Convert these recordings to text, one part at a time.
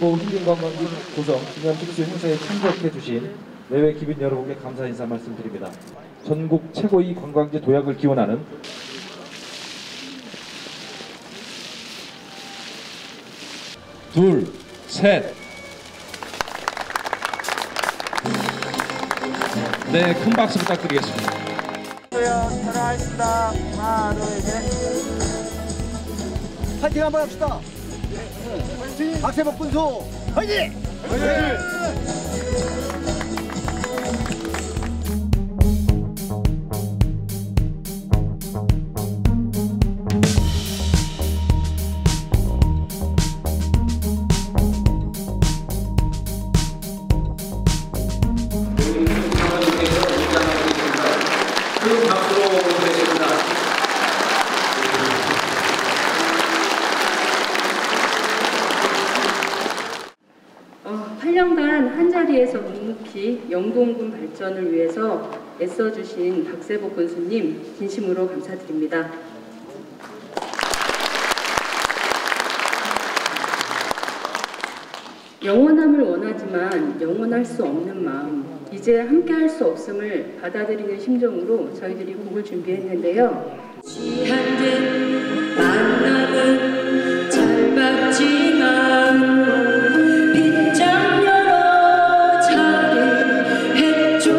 최고 힐링관광지 구성 기념 특수 행사에 참석해 주신 내외 기빈 여러분께 감사 인사 말씀드립니다. 전국 최고의 관광지 도약을 기원하는 둘, 셋. 네, 큰 박수 부탁드리겠습니다. 들어가겠습니다. 하나, 둘, 셋. 파이팅 한번 합시다. 파이팅. 박세복 군수 파이팅. 파이팅. 큰 박수로 보내드립니다. 8년간 한자리에서 묵묵히 영동군 발전을 위해서 애써주신 박세복 군수님 진심으로 감사드립니다. 영원함을 원하지만 영원할 수 없는 마음, 이제 함께할 수 없음을 받아들이는 심정으로 저희들이 곡을 준비했는데요. 취한 듯 만남은 짧았지만 빗장 열어 잘했죠.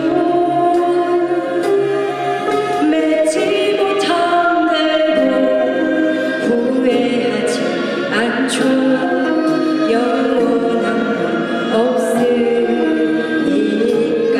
맺지 못한 대로 후회하지 않죠. 영원한 건 없으니까.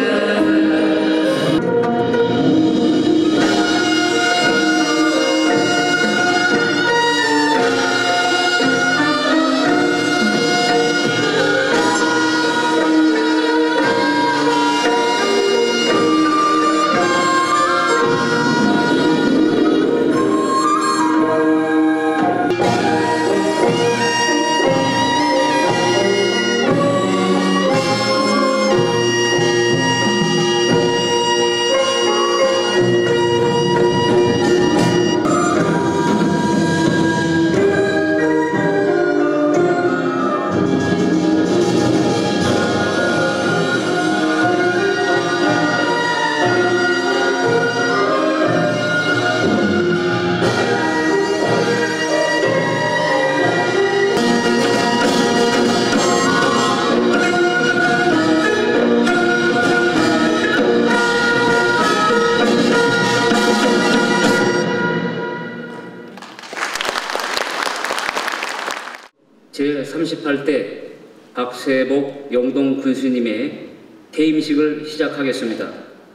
제38대 박세복 영동 군수님의 퇴임식을 시작하겠습니다.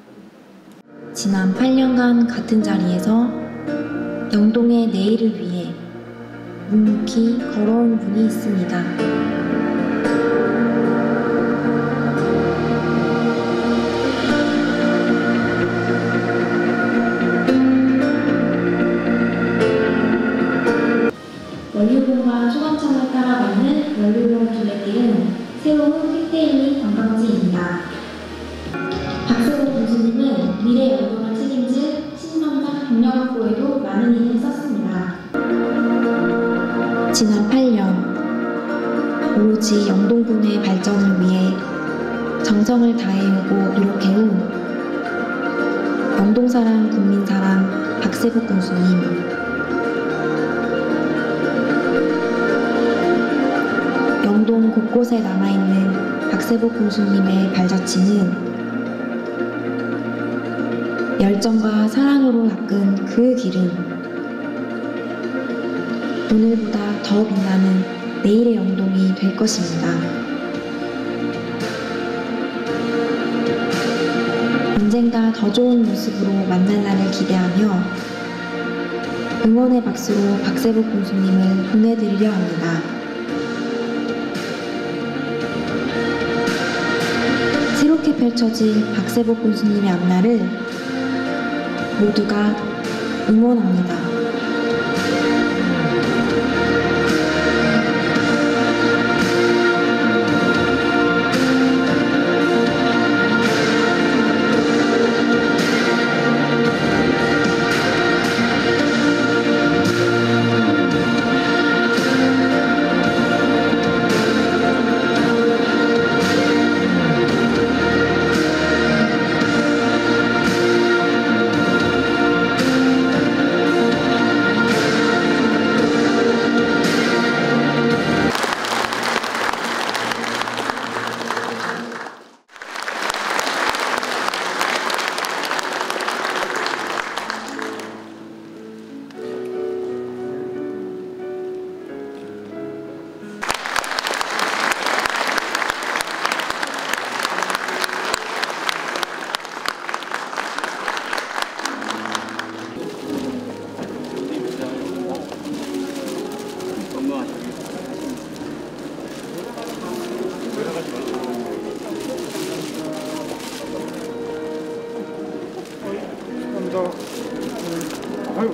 지난 8년간 같은 자리에서 영동의 내일을 위해 묵묵히 걸어온 분이 있습니다. 원류봉과 소방청을 따라가는 원류봉 둘레길은 새로운 빅데일리 관광지입니다. 박세복 군수님은 미래 영동을 책임질 신성장 경력 확보에도 많은 일을 썼습니다. 지난 8년 오로지 영동군의 발전을 위해 정성을 다해오고 노력해온 영동사랑 국민사랑 박세복 군수님, 영동 곳곳에 남아있는 박세복 군수님의 발자취는 열정과 사랑으로 닦은 그 길은 오늘보다 더 빛나는 내일의 영동이 될 것입니다. 언젠가 더 좋은 모습으로 만날 날을 기대하며 응원의 박수로 박세복 군수님을 보내드리려 합니다. 새롭게 펼쳐질 박세복 군수님의 앞날을 모두가 응원합니다. 고맙습니다. 아유.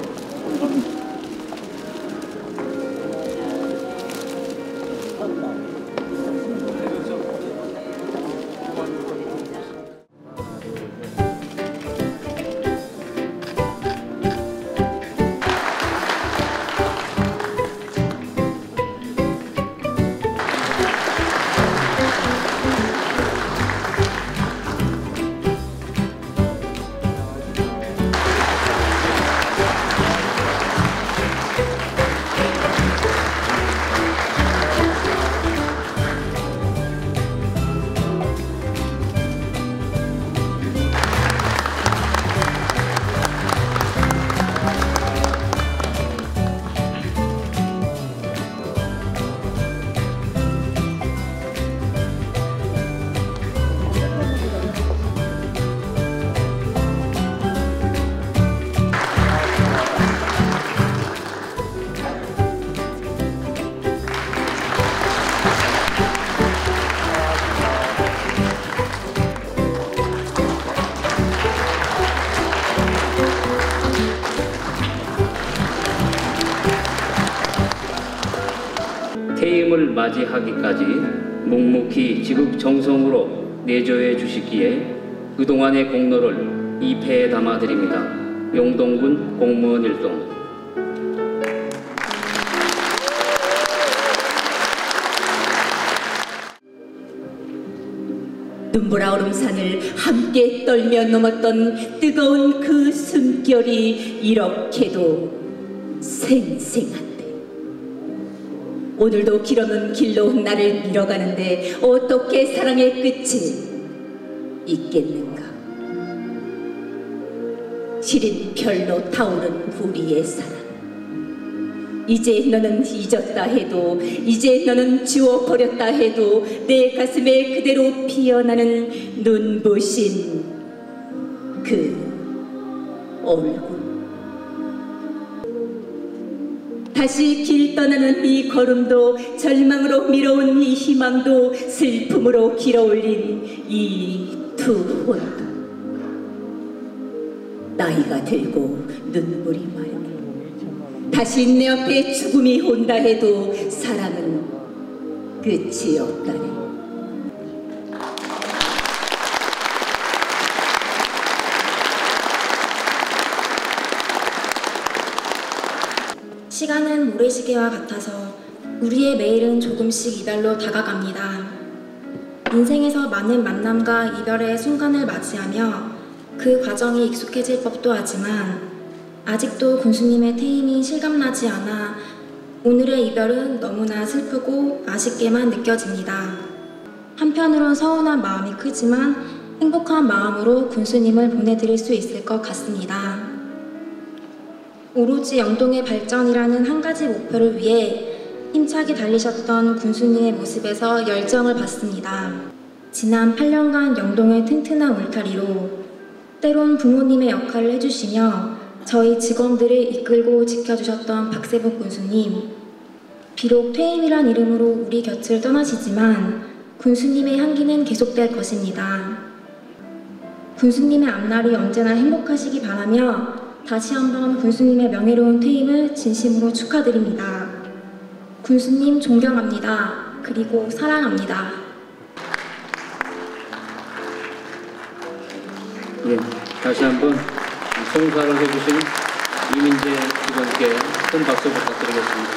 퇴임을 맞이하기까지 묵묵히 지극정성으로 내조해 주시기에 그동안의 공로를 이 패에 담아드립니다. 용동군 공무원 일동. 눈보라 얼음산을 함께 떨며 넘었던 뜨거운 그 숨결이 이렇게도 생생한데, 오늘도 길없는 길로 나를 밀어가는데 어떻게 사랑의 끝이 있겠는가. 시린 별로 타오른 우리의 사랑, 이제 너는 잊었다 해도, 이제 너는 지워버렸다 해도 내 가슴에 그대로 피어나는 눈부신 그 얼굴. 다시 길 떠나는 이 걸음도, 절망으로 밀어온 이 희망도, 슬픔으로 길어올린 이 두 혼도, 나이가 들고 눈물이 마르네 다시 내 앞에 죽음이 온다 해도 사랑은 끝이 없다네. 시간은 모래시계와 같아서 우리의 매일은 조금씩 이별로 다가갑니다. 인생에서 많은 만남과 이별의 순간을 맞이하며 그 과정이 익숙해질 법도 하지만 아직도 군수님의 퇴임이 실감나지 않아 오늘의 이별은 너무나 슬프고 아쉽게만 느껴집니다. 한편으론 서운한 마음이 크지만 행복한 마음으로 군수님을 보내드릴 수 있을 것 같습니다. 오로지 영동의 발전이라는 한 가지 목표를 위해 힘차게 달리셨던 군수님의 모습에서 열정을 받습니다. 지난 8년간 영동의 튼튼한 울타리로 때론 부모님의 역할을 해주시며 저희 직원들을 이끌고 지켜주셨던 박세복 군수님, 비록 퇴임이란 이름으로 우리 곁을 떠나시지만 군수님의 향기는 계속될 것입니다. 군수님의 앞날이 언제나 행복하시기 바라며 다시 한번 군수님의 명예로운 퇴임을 진심으로 축하드립니다. 군수님 존경합니다. 그리고 사랑합니다. 예, 다시 한번 성사를 해주신 이민재 직원께 큰 박수 부탁드리겠습니다.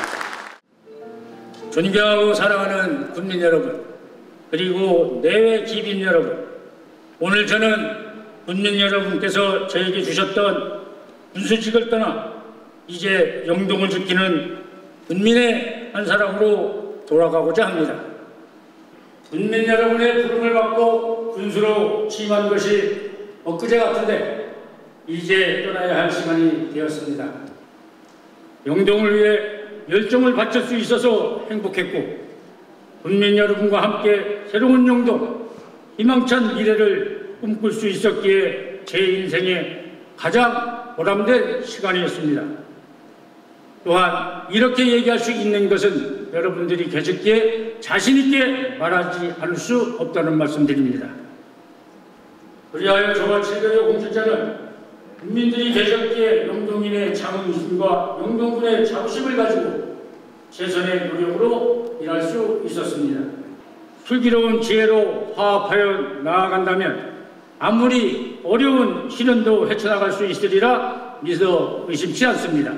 존경하고 사랑하는 군민 여러분, 그리고 내외 기빈 여러분, 오늘 저는 군민 여러분께서 저에게 주셨던 군수직을 떠나 이제 영동을 지키는 군민의 한 사람으로 돌아가고자 합니다. 군민 여러분의 부름을 받고 군수로 취임한 것이 엊그제 같은데 이제 떠나야 할 시간이 되었습니다. 영동을 위해 열정을 바칠 수 있어서 행복했고, 군민 여러분과 함께 새로운 영동, 희망찬 미래를 꿈꿀 수 있었기에 제 인생의 가장 보람된 시간이었습니다. 또한 이렇게 얘기할 수 있는 것은 여러분들이 계셨기에 자신있게 말하지 않을 수 없다는 말씀드립니다. 그리하여 저와 7개의 공직자는 국민들이 계셨기에 영동인의 자긍심과 영동군의 자부심을 가지고 최선의 노력으로 일할 수 있었습니다. 슬기로운 지혜로 화합하여 나아간다면 아무리 어려운 시련도 헤쳐나갈 수 있으리라 믿어 의심치 않습니다.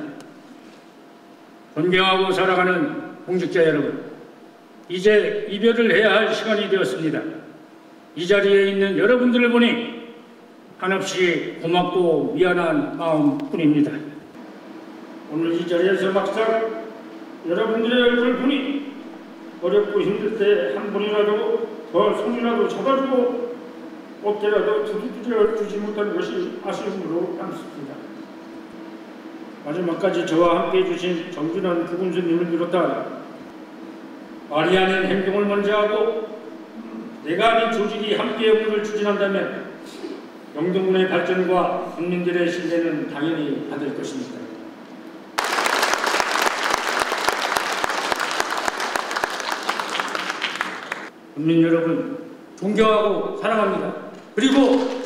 존경하고 사랑하는 공직자 여러분, 이제 이별을 해야 할 시간이 되었습니다. 이 자리에 있는 여러분들을 보니 한없이 고맙고 미안한 마음뿐입니다. 오늘 이 자리에서 막상 여러분들의 얼굴을 보니 어렵고 힘들 때 한 번이라도 더 손이라도 잡아주고 어깨라도 두드려 주지 못한 것이 아쉬움으로 남습니다. 마지막까지 저와 함께 해주신 정준환 부군수님을 비롯한 말이 아닌 행동을 먼저 하고 내가 아닌 조직이 함께 업무를 추진한다면 영동군의 발전과 국민들의 신뢰는 당연히 받을 것입니다. 국민 여러분, 존경하고 사랑합니다. 그리고